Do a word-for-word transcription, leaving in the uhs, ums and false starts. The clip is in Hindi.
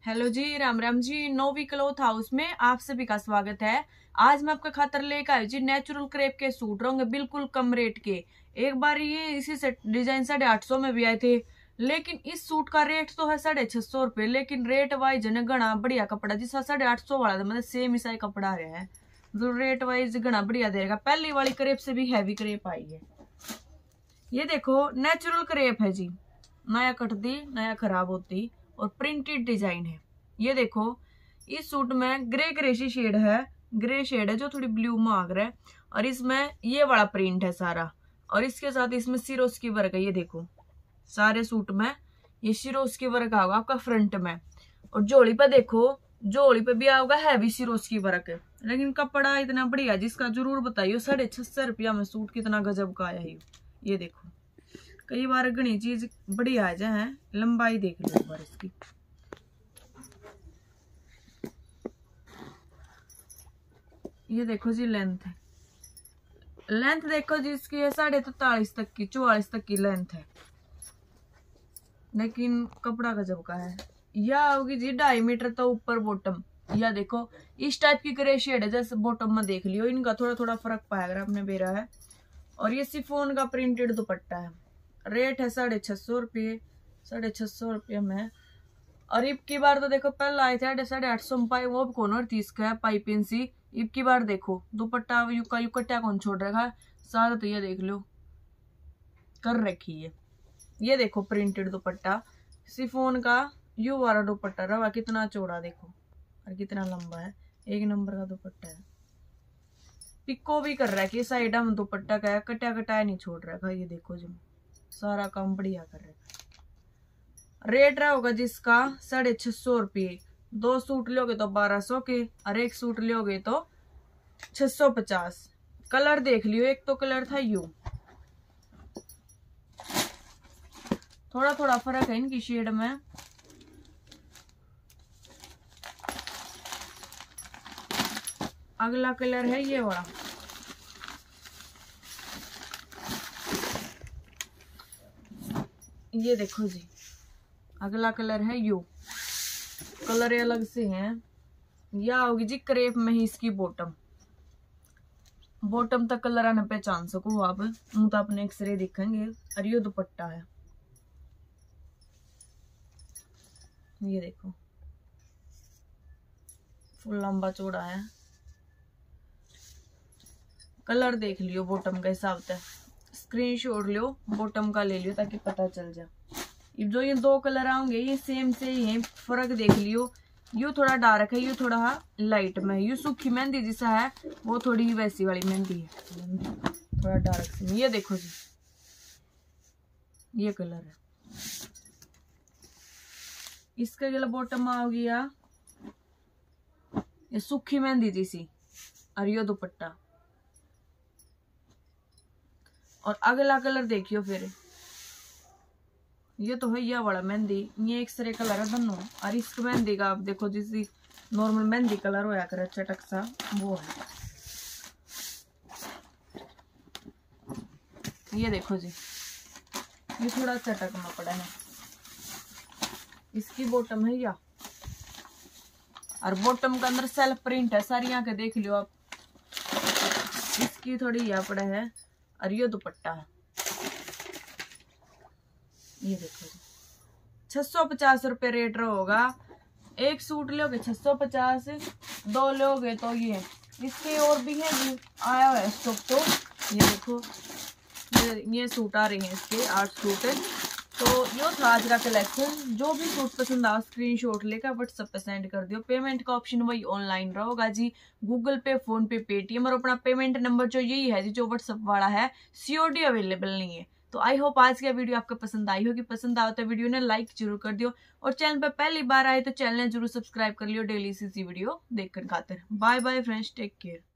हेलो जी, Ram Ram ji. Novi cloth house में आप सभी का स्वागत है। आज मैं आपके खातर लेकर आई जी नेचुरल क्रेप के सूट होंगे बिल्कुल कम रेट के। एक बार ये इसी से डिजाइन साढ़े आठ सौ में भी आए थे, लेकिन इस सूट का रेट तो है साढ़े छह सौ रुपये। लेकिन रेट वाइज ने घना बढ़िया कपड़ा जिसका साढ़े आठ सौ वाला मतलब सेम ईसा कपड़ा आ रहा है, तो रेट वाइज घना बढ़िया देगा। पहली वाली क्रेप से भी हैवी क्रेप आई है। ये देखो नेचुरल क्रेप है जी, नया कटती नया खराब होती और प्रिंटेड डिजाइन है। ये देखो इस सूट में ग्रे ग्रेशी शेड है, ग्रे शेड है जो थोड़ी ब्लू में आग रहा है, और इसमें ये वाला प्रिंट है सारा, और इसके साथ इसमें सिरोस की वर्क है। ये देखो सारे सूट में ये सिरोस की वर्क आएगा आपका फ्रंट में, और जोड़ी पे देखो जोड़ी पे भी आएगा हैवी सिरोस की वर्क है। लेकिन कपड़ा इतना बढ़िया जिसका जरूर बताइयो। साढ़े छह सौ रुपया में सूट कितना गजब का आया है। ये देखो कई बार घनी चीज बढ़िया आ जाए। लंबाई देख लो एक बार इसकी। ये देखो जी लेंथ है, लेंथ देखो जी इसकी है साढ़े तैतालीस तक की, चौवालीस तक की लेंथ है, लेकिन कपड़ा गजब का है। या होगी जी ढाई मीटर तो ऊपर बॉटम। या देखो इस टाइप की ग्रे शेड है जैसे बॉटम में देख लियो, इनका थोड़ा थोड़ा फर्क पाएगा आपने बेरा है। और ये सिफोन का प्रिंटेड दुपट्टा है। रेट है साढ़े छह सौ रुपये, साढ़े छह सौ रुपये में। और इब की बार तो देखो पहले आए थे साढ़े आठ सौ में पाई, वो भी कौन और तीस का है पाइपिन सी। इब की बार देखो दुपट्टा युका युकट्या कौन छोड़ रखा है सारा, तो ये देख लो कर रखी है। ये देखो प्रिंटेड दुपट्टा सिफोन का यू वाला दुपट्टा रवा, कितना चौड़ा देखो और कितना लंबा है। एक नंबर का दुपट्टा है। पिको भी कर रहा है कि साइड में दुपट्टा का है, कटा कटाया नहीं छोड़ रखा। ये देखो जी सारा काम बढ़िया कर रहा है। रेट रहा होगा जिसका साढ़े छह सौ रुपये। दो सूट लोगे तो बारह सौ के, और एक सूट लोगे तो छह सौ पचास। कलर देख लियो, एक तो कलर था यू, थोड़ा थोड़ा फर्क है इनकी शेड में। अगला कलर है ये वाला, ये देखो जी अगला कलर है यू। कलर अलग से हैं। या होगी जी क्रेप में ही इसकी बॉटम, बॉटम तक कलर आने पहचान सको आप, मुंह तो अपने एक्सरे दिखेंगे। और ये दुपट्टा है, ये देखो फुल लंबा चौड़ा है। कलर देख लियो बॉटम के हिसाब से, स्क्रीनशॉट लियो बॉटम का ले लियो ताकि पता चल जाए। जो ये दो कलर आएंगे ये सेम से ही है, फर्क देख लियो। यू थोड़ा डार्क है, यू थोड़ा लाइट में। यू सूखी मेहंदी जैसा है, वो थोड़ी वैसी वाली मेहंदी है, थोड़ा डार्क से। ये देखो जी ये कलर है इसका। जो बॉटम आ गया ये सूखी मेहंदी जैसी, और ये दुपट्टा। और अगला कलर देखियो फिर, ये तो है ये वाला मेहंदी। ये एक सरे कलर है दोनों। और इस मेहंदी का आप देखो जिस नॉर्मल मेहंदी कलर होया करे चटक सा, वो है। ये देखो जी ये थोड़ा चटक में पड़ा है। इसकी बॉटम है या, और बॉटम के अंदर सेल्फ प्रिंट है सारी, यहाँ के देख लियो आप। इसकी थोड़ी या पड़ा है, और ये दुपट्टा है। ये देखो जी छह सौ पचास रुपये रेट होगा। एक सूट लोगे छह सौ पचास, दो लोगे तो ये। इसके और भी है जी आया हुआ है स्टॉक। तो ये देखो ये, ये सूट आ रहे हैं इसके आठ सूट है। तो ये था आज का कलेक्शन। जो भी सूट पसंद आ स्क्रीनशॉट लेकर व्हाट्सएप पे सेंड कर दियो। पेमेंट का ऑप्शन वही ऑनलाइन रहेगा जी, Google Pay, PhonePe, Paytm. और अपना पेमेंट नंबर जो यही है जी जो व्हाट्सएप वाला है, सीओडी अवेलेबल नहीं है। तो आई होप आज की वीडियो आपको पसंद आई होगी। पसंद आओ तो वीडियो ने लाइक जरूर कर दियो, और चैनल पे पहली बार आए तो चैनल जरूर सब्सक्राइब कर लियो डेली सी वीडियो देखकर खातिर। Bye bye friends, take care.